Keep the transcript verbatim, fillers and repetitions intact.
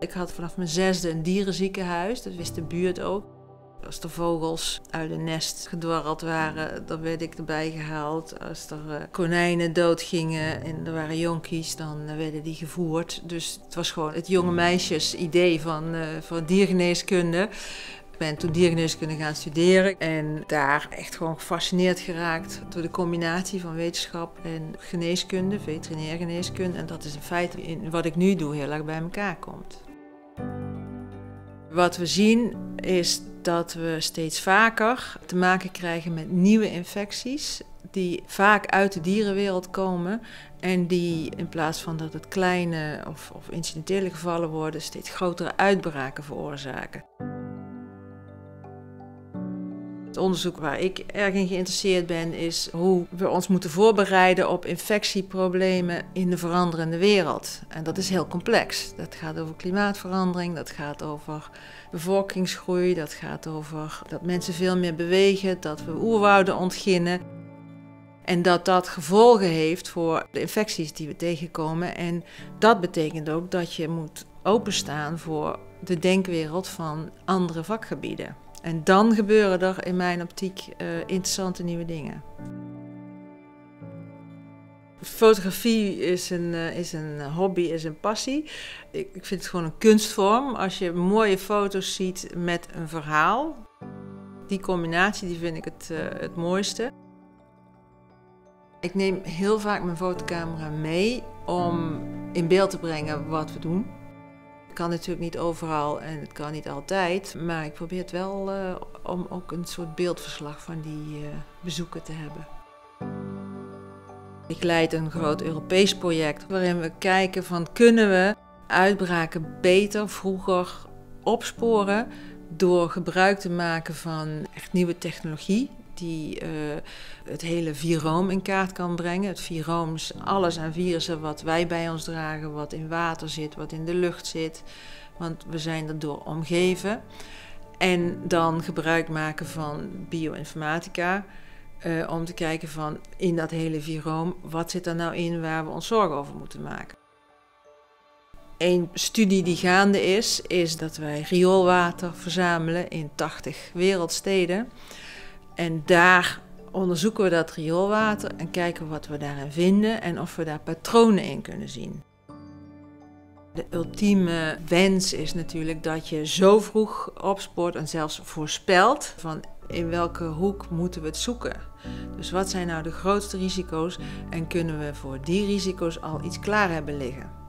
Ik had vanaf mijn zesde een dierenziekenhuis, dat wist de buurt ook. Als er vogels uit een nest gedwarreld waren, dan werd ik erbij gehaald. Als er konijnen doodgingen en er waren jonkies, dan werden die gevoerd. Dus het was gewoon het jonge meisjes idee van, uh, van diergeneeskunde. Ik ben toen diergeneeskunde gaan studeren en daar echt gewoon gefascineerd geraakt door de combinatie van wetenschap en geneeskunde, veterinair geneeskunde. En dat is in feite in wat ik nu doe heel erg bij elkaar komt. Wat we zien is dat we steeds vaker te maken krijgen met nieuwe infecties die vaak uit de dierenwereld komen en die in plaats van dat het kleine of, of incidentele gevallen worden, steeds grotere uitbraken veroorzaken. Het onderzoek waar ik erg in geïnteresseerd ben is hoe we ons moeten voorbereiden op infectieproblemen in de veranderende wereld. En dat is heel complex. Dat gaat over klimaatverandering, dat gaat over bevolkingsgroei, dat gaat over dat mensen veel meer bewegen, dat we oerwouden ontginnen. En dat dat gevolgen heeft voor de infecties die we tegenkomen. En dat betekent ook dat je moet openstaan voor de denkwereld van andere vakgebieden. En dan gebeuren er in mijn optiek uh, interessante nieuwe dingen. Fotografie is een, uh, is een hobby, is een passie. Ik, ik vind het gewoon een kunstvorm. Als je mooie foto's ziet met een verhaal, die combinatie die vind ik het, uh, het mooiste. Ik neem heel vaak mijn fotocamera mee om in beeld te brengen wat we doen. Het kan natuurlijk niet overal en het kan niet altijd, maar ik probeer het wel uh, om ook een soort beeldverslag van die uh, bezoeken te hebben. Ik leid een groot Europees project waarin we kijken van kunnen we uitbraken beter, vroeger opsporen door gebruik te maken van echt nieuwe technologie die uh, het hele viroom in kaart kan brengen. Het viroom is alles aan virussen wat wij bij ons dragen, wat in water zit, wat in de lucht zit, want we zijn erdoor omgeven. En dan gebruik maken van bioinformatica uh, om te kijken van in dat hele viroom, wat zit er nou in waar we ons zorgen over moeten maken. Een studie die gaande is, is dat wij rioolwater verzamelen in tachtig wereldsteden. En daar onderzoeken we dat rioolwater en kijken wat we daarin vinden en of we daar patronen in kunnen zien. De ultieme wens is natuurlijk dat je zo vroeg opspoort en zelfs voorspelt van in welke hoek moeten we het zoeken. Dus wat zijn nou de grootste risico's en kunnen we voor die risico's al iets klaar hebben liggen.